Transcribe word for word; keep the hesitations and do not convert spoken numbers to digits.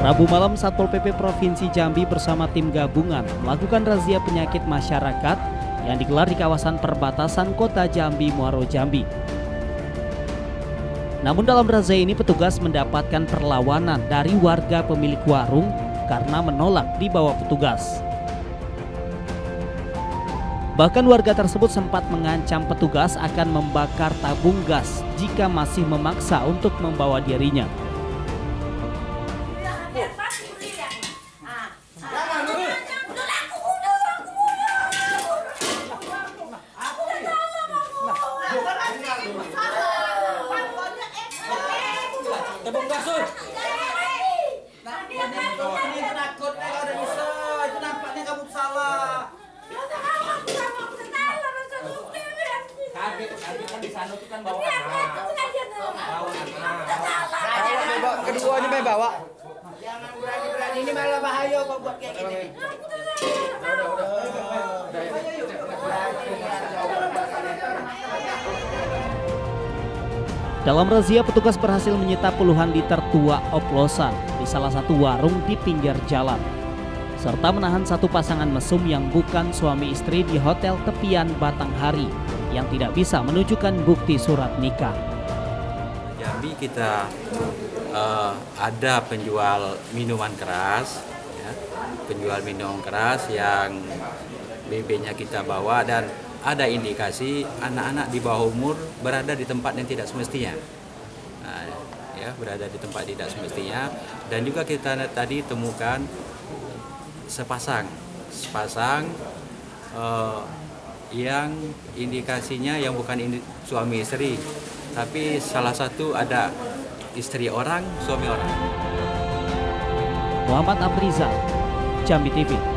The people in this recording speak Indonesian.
Rabu malam, Satpol P P Provinsi Jambi bersama tim gabungan melakukan razia penyakit masyarakat yang digelar di kawasan perbatasan Kota Jambi, Muaro Jambi. Namun dalam razia ini petugas mendapatkan perlawanan dari warga pemilik warung karena menolak dibawa petugas. Bahkan warga tersebut sempat mengancam petugas akan membakar tabung gas jika masih memaksa untuk membawa dirinya. Tabung gas, Sul. Ini takut kalau ada bisa, itu nampaknya kamu salah. Tadi kan di sana tuh kan bawa anak. Bawa anak. Kedua ini mau bawa. Jangan berani-berani, ini malah bahaya kok buat kayak gini. Dalam razia, petugas berhasil menyita puluhan liter tua oplosan di salah satu warung di pinggir jalan, serta menahan satu pasangan mesum yang bukan suami istri di hotel tepian Batanghari yang tidak bisa menunjukkan bukti surat nikah. Jambi kita uh, ada penjual minuman keras, ya, penjual minuman keras yang B B-nya kita bawa dan ada indikasi anak-anak di bawah umur berada di tempat yang tidak semestinya, nah, ya berada di tempat tidak semestinya. Dan juga kita tadi temukan sepasang, sepasang uh, yang indikasinya yang bukan indi, suami istri, tapi salah satu ada istri orang, suami orang. Muhammad Afrizal, Jambi T V.